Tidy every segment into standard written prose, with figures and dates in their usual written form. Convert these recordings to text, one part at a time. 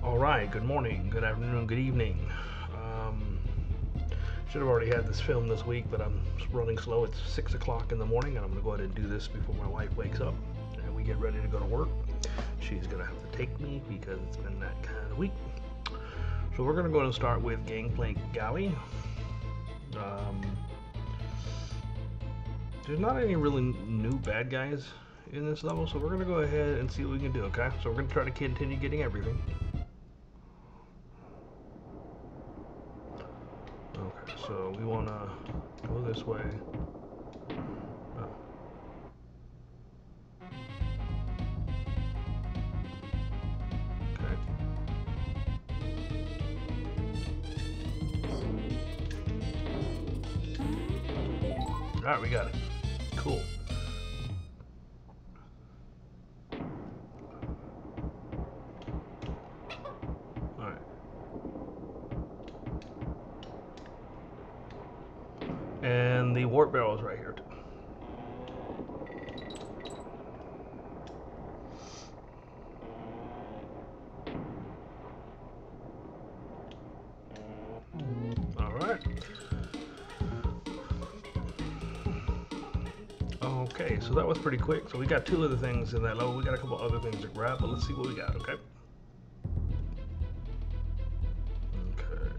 Alright, good morning, good afternoon, good evening. Should have already had this film this week, but I'm running slow. It's 6 o'clock in the morning, and I'm going to go ahead and do this before my wife wakes up and we get ready to go to work. She's going to have to take me because it's been that kind of week. So we're going to go and start with Gangplank Galley. There's not any really new bad guys in this level, so we're going to go ahead and see what we can do, okay? So we're going to try to continue getting everything. Okay, so we want to go this way. Oh. Okay. Alright, we got it. Cool. Alright. And the warp barrel is right here too. Alright. Okay, so that was pretty quick. So we got two of the things in that level. We got a couple other things to grab, but let's see what we got, okay? Okay.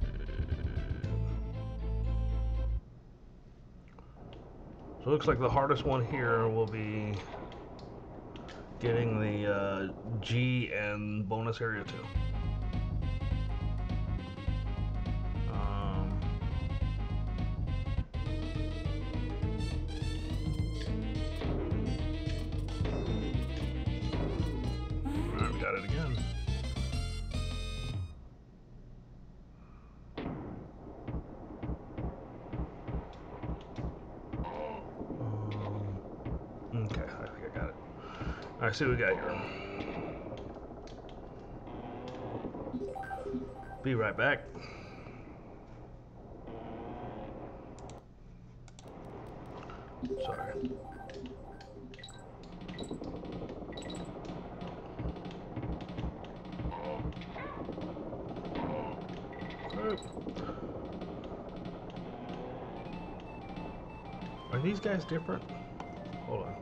So it looks like the hardest one here will be getting the G and bonus area 2. Alright, we got it again. Okay, I think I got it. Alright, see what we got here. Be right back. Sorry. Are these guys different? Hold on.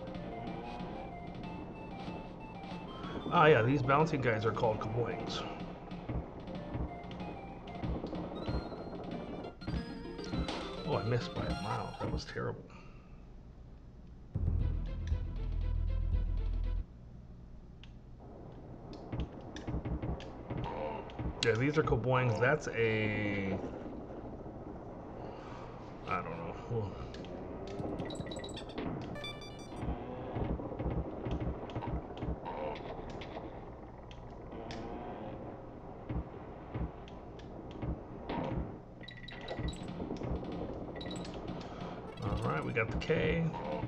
Ah, yeah, these bouncing guys are called kaboings. Oh, I missed by a mile. That was terrible. Yeah, these are kaboings. That's a... I don't know. Well, alright, we got the K.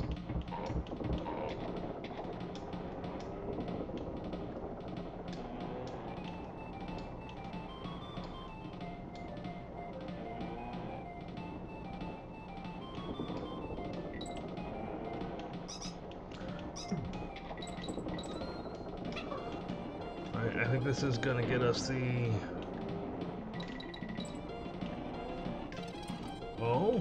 Alright, I think this is gonna get us the... Oh?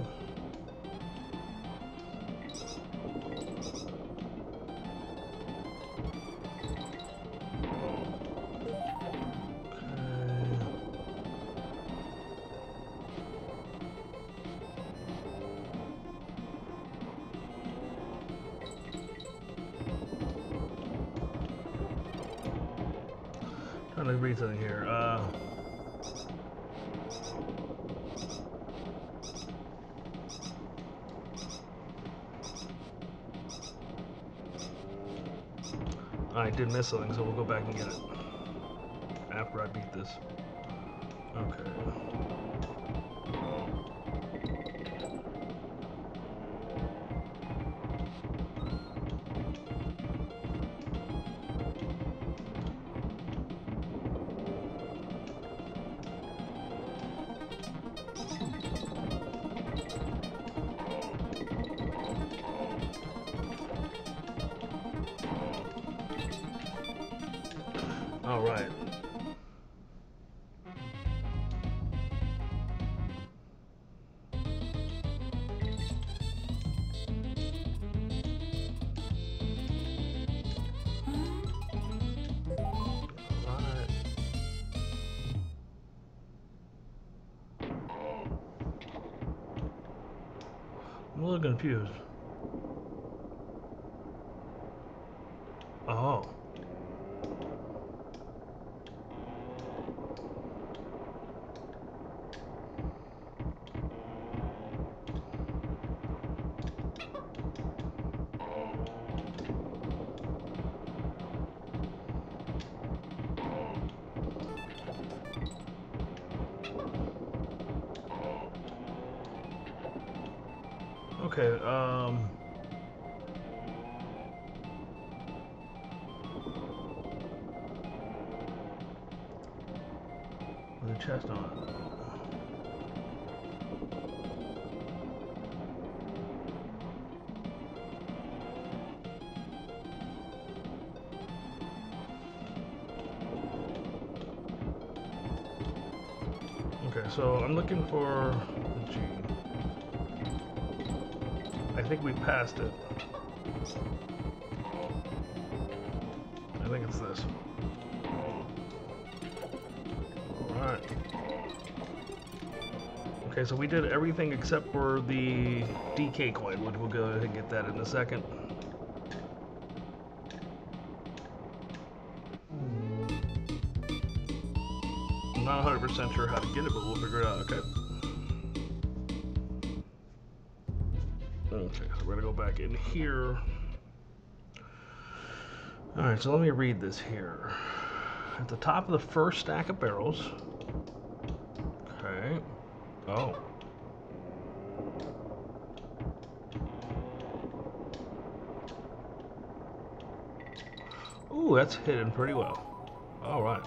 Trying to read something here. I did miss something, so we'll go back and get it after I beat this. Okay. All right. a little confused. Oh. Okay, with the chest on it. Okay, so I'm looking for the G. I think we passed it. I think it's this. Alright. Okay, so we did everything except for the DK coin, which we'll go ahead and get that in a second. I'm not 100% sure how to get it, but we'll figure it out, okay? Okay, so we're gonna go back in here. Alright, so let me read this here. At the top of the first stack of barrels. Okay. Oh. Ooh, that's hidden pretty well. Alright.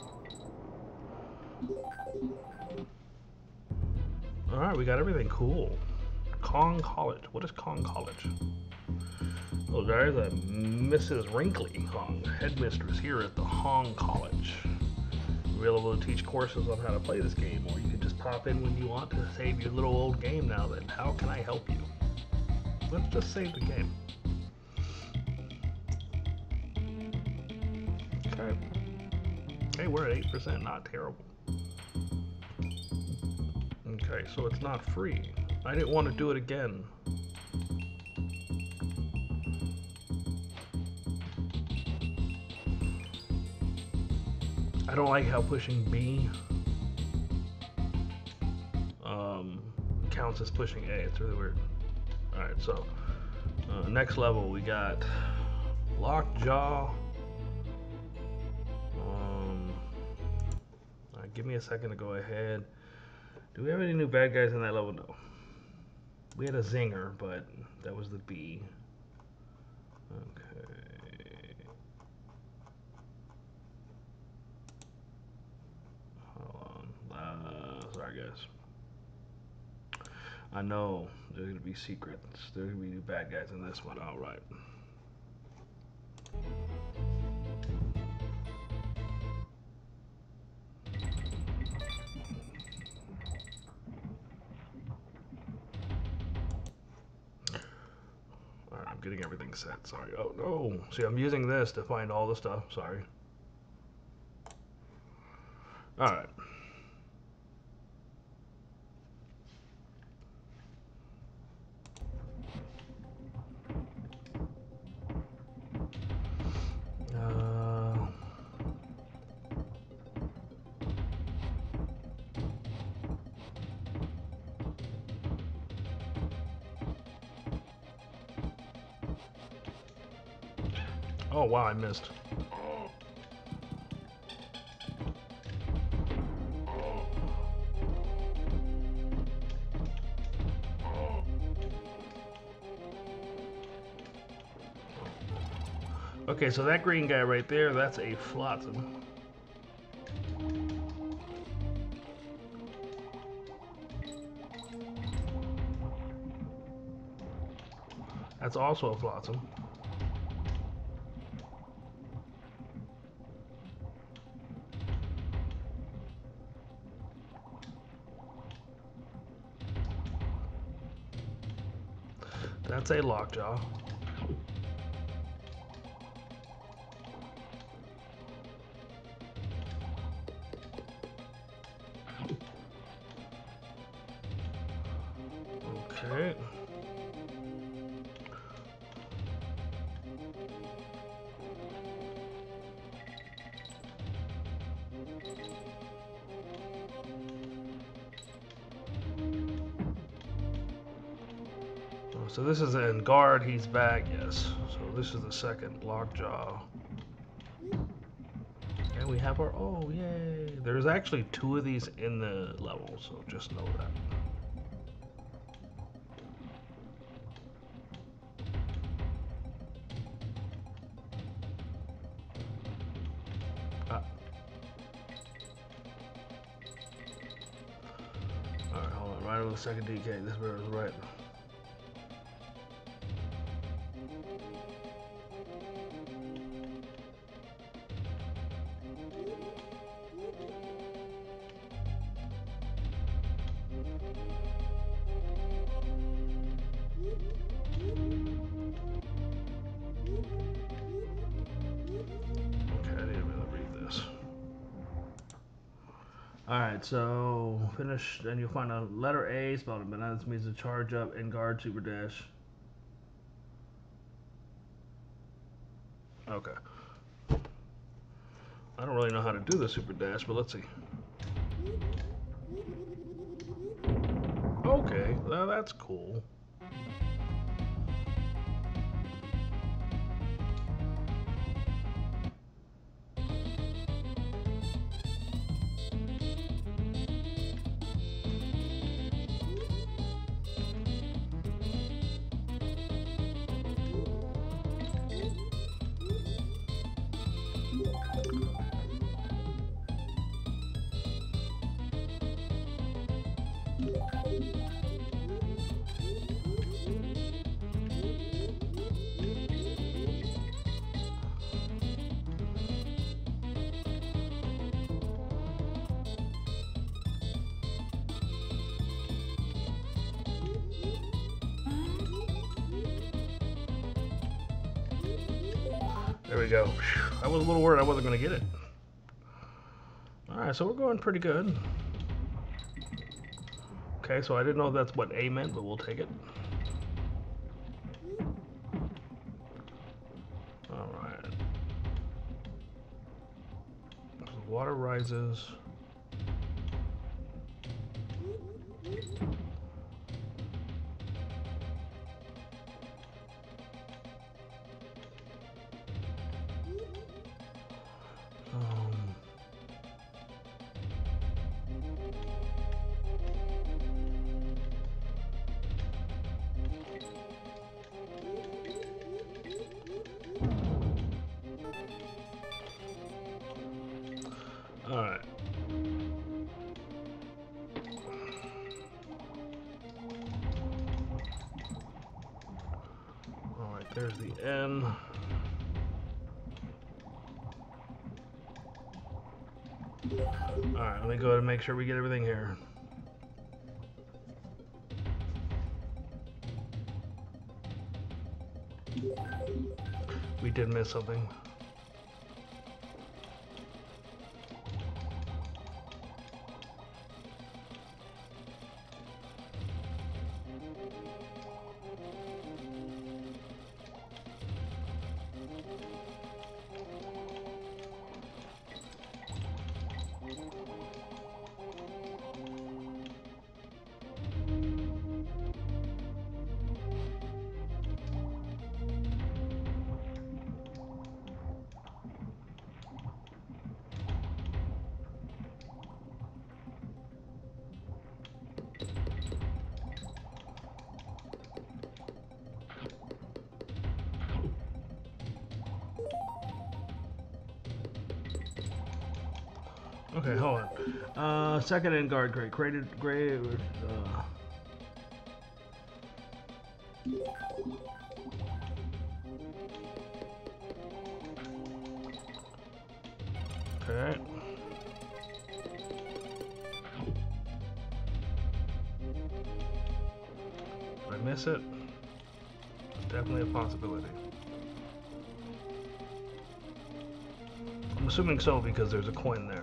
Alright, we got everything. Cool. Kong College. What is Kong College? Well, there's a Mrs. Wrinkly Hong, headmistress here at the Hong College. You'll be able to teach courses on how to play this game, or you can just pop in when you want to save your little old game now. Then, how can I help you? Let's just save the game. Okay. Hey, we're at 8%, not terrible. Okay, so it's not free. I didn't want to do it again. I don't like how pushing B counts as pushing A. It's really weird. Alright, so next level we got Lockjaw. Give me a second to go ahead. Do we have any new bad guys in that level? No. We had a Zinger, but that was the B. Okay. Hold on. Sorry, guys. I know there's going to be secrets. There's going to be new bad guys in this one. All right. I'm getting everything set. Sorry. Oh, no. See, I'm using this to find all the stuff. Sorry. All right. Oh, wow, I missed. Okay, so that green guy right there, that's a Flotsam. That's also a Flotsam. That's a Lockjaw. Okay. So this is Engaurde, he's back, yes. So this is the second lockjaw. And we have our, oh yay. There's actually 2 of these in the level, so just know that. Alright, hold on, right over the second DK, this bear is right. Alright, so finish, and you'll find a letter A spelled in banana. This means to charge up Engaurde super dash. Okay. I don't really know how to do the super dash, but let's see. Okay, well, that's cool. There we go. I was a little worried I wasn't going to get it. Alright, so we're going pretty good. Okay, so I didn't know that's what A meant, but we'll take it. Alright. So water rises. Alright. Alright, there's the N. Alright, let me go ahead and make sure we get everything here. We did miss something. Okay, hold on. Second Engaurde crate. Created gray. Okay. Did I miss it? Definitely a possibility. I'm assuming so because there's a coin there.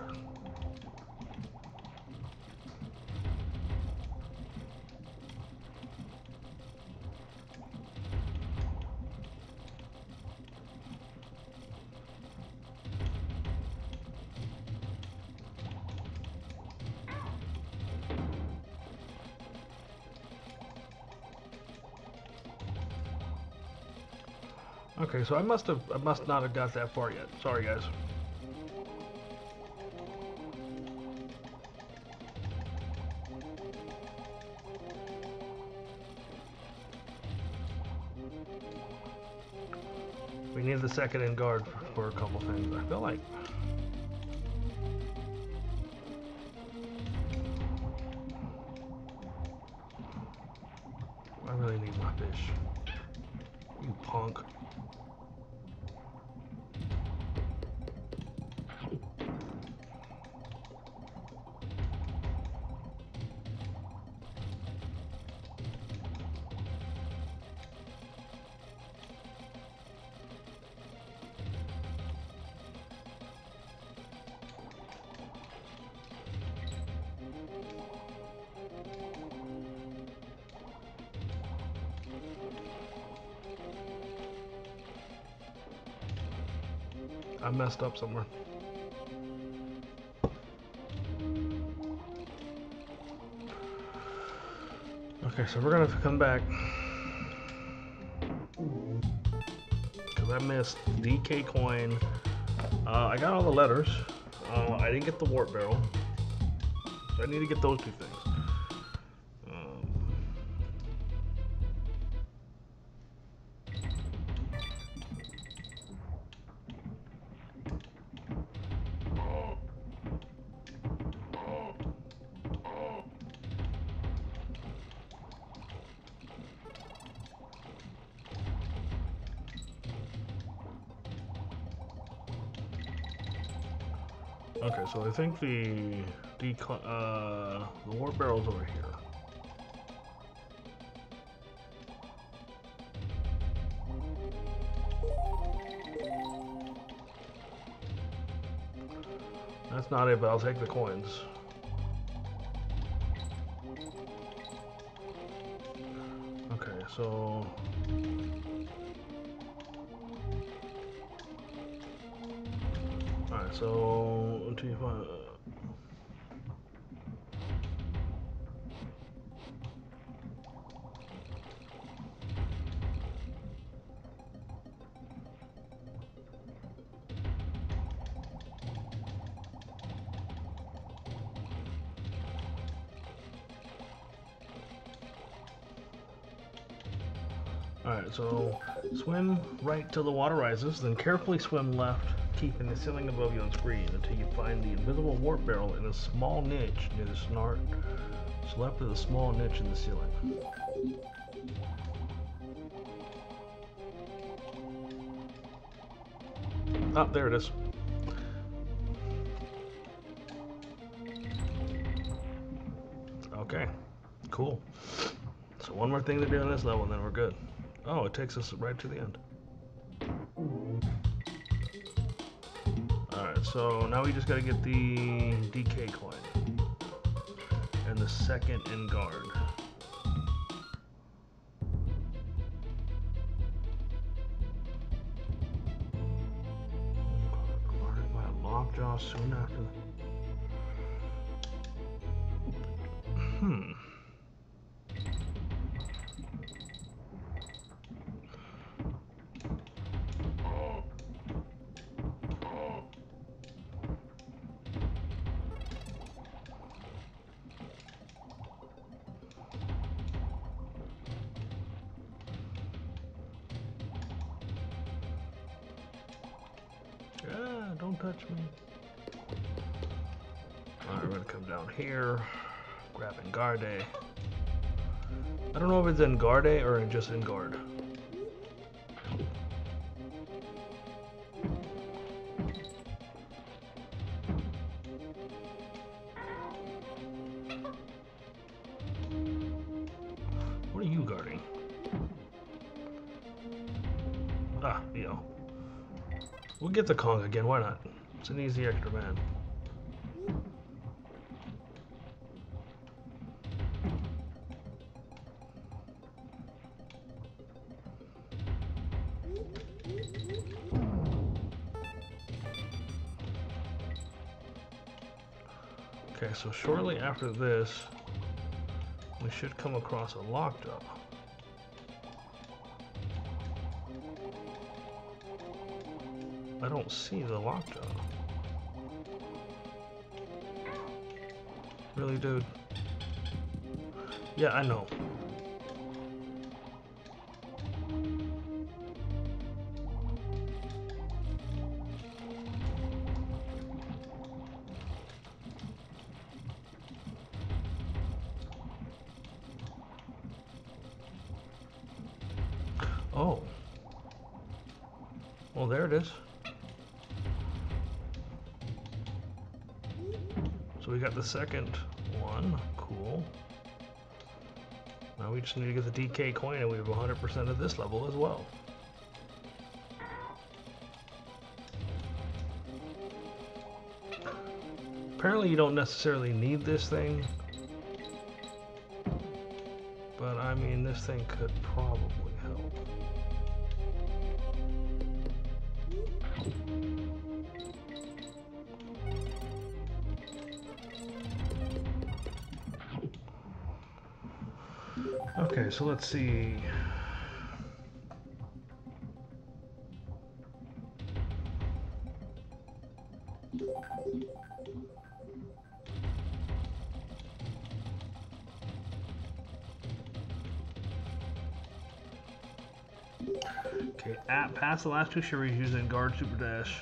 Okay, so I must not have got that far yet. Sorry, guys. We need the second Engaurde for a couple things. I feel like. I really need my fish. You punk. I messed up somewhere. Okay, so we're gonna have to come back. Because I missed DK coin. I got all the letters. I didn't get the warp barrel. So I need to get those two things. Okay, so I think the warp barrel's over here. That's not it, but I'll take the coins. Okay, so alright, so until you find Alright, so swim right till the water rises, then carefully swim left, keeping the ceiling above you on screen until you find the invisible warp barrel in a small niche near the snart. So left is a small niche in the ceiling. Oh, there it is. Okay, cool. So one more thing to do in this level and then we're good. Oh, it takes us right to the end. Alright, so now we just gotta get the DK coin. And the second Engaurde. Guarded by a lockjaw soon after. Don't touch me. Alright, we're gonna come down here, grab Engaurde. I don't know if it's Engaurde or just Engaurde. What are you guarding? Ah, Neo. We'll get the Kong again, why not? It's an easy extra man. Okay, so shortly after this, we should come across a lockjaw. I don't see the lockjaw. Really, dude? Yeah, I know. Oh. Well, there it is. So we got the second one. Cool. Now we just need to get the DK coin and we have 100% of this level as well. Apparently you don't necessarily need this thing. But I mean, this thing could probably help. Okay, so let's see. Okay, pass the last two Shiris using Engaurde Super Dash.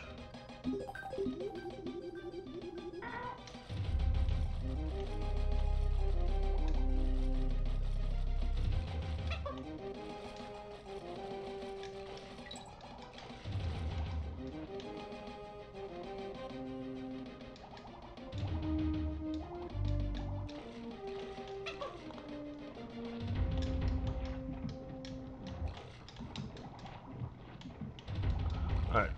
Alright.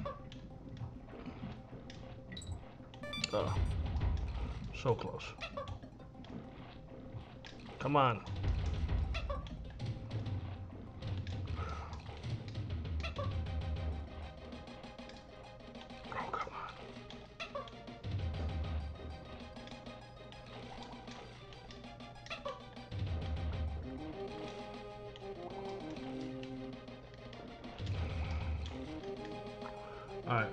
Oh. So close. Come on. Oh, come on. Alright,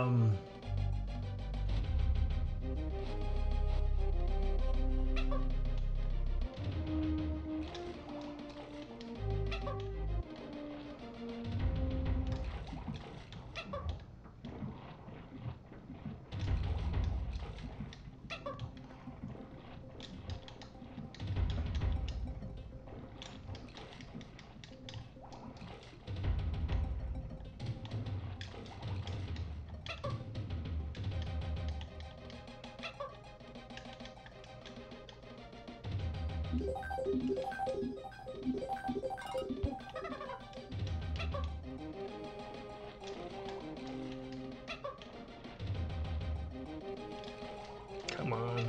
come on.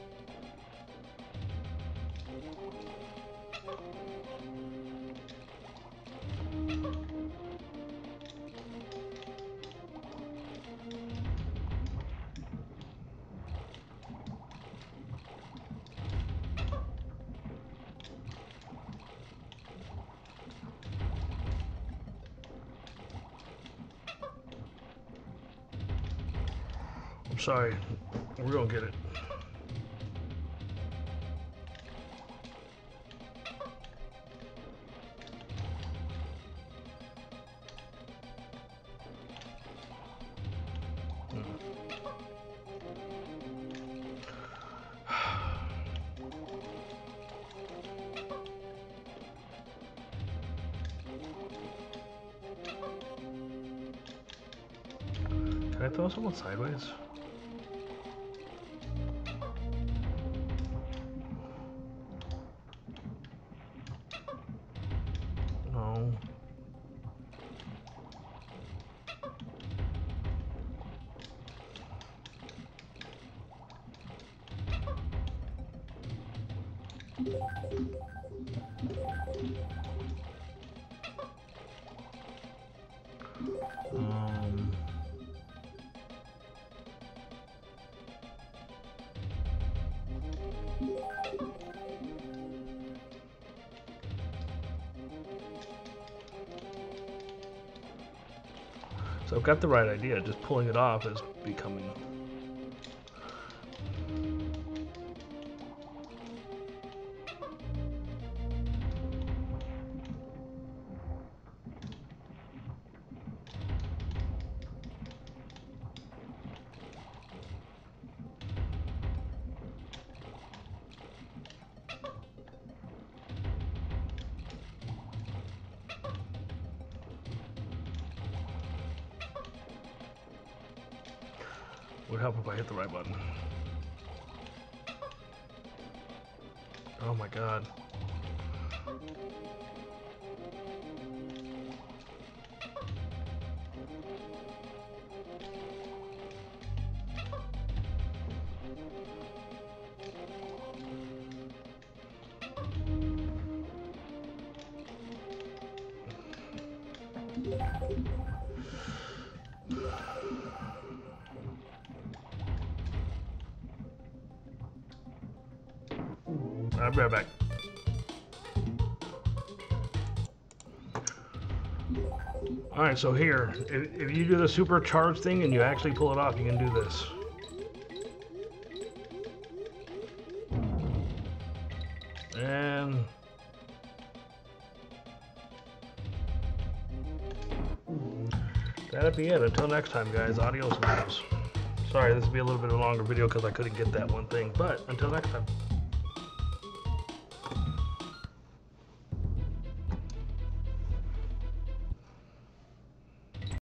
I'm sorry. We're gonna get it. Can I throw someone sideways? No. So I've got the right idea, just pulling it off is becoming... Would help if I hit the right button. Oh my god. I'll be right back. Alright, so here, if you do the supercharged thing and you actually pull it off, you can do this. And... that'll be it. Until next time, guys. Adios, amigos. Sorry, this will be a little bit of a longer video because I couldn't get that one thing, but until next time.